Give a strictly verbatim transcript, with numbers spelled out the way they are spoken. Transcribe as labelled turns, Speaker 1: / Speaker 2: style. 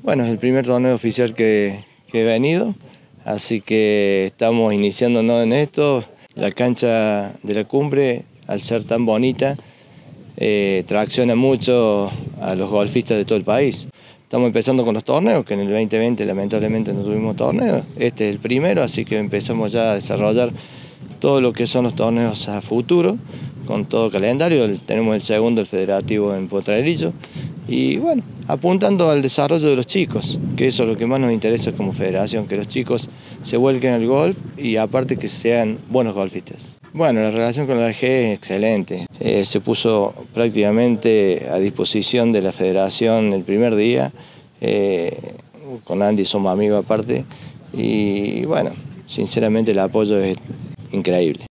Speaker 1: Bueno, es el primer torneo oficial que, que he venido, así que estamos iniciándonos en esto. La cancha de la Cumbre, al ser tan bonita, eh, tracciona mucho a los golfistas de todo el país. Estamos empezando con los torneos, que en el veinte veinte lamentablemente no tuvimos torneos. Este es el primero, así que empezamos ya a desarrollar todo lo que son los torneos a futuro, con todo calendario. Tenemos el segundo, el federativo en Potrerillos, y bueno, apuntando al desarrollo de los chicos, que eso es lo que más nos interesa como federación, que los chicos se vuelquen al golf y aparte que sean buenos golfistas. Bueno, la relación con la A G es excelente. Eh, se puso prácticamente a disposición de la federación el primer día. Eh, con Andy somos amigos aparte y bueno, sinceramente el apoyo es increíble.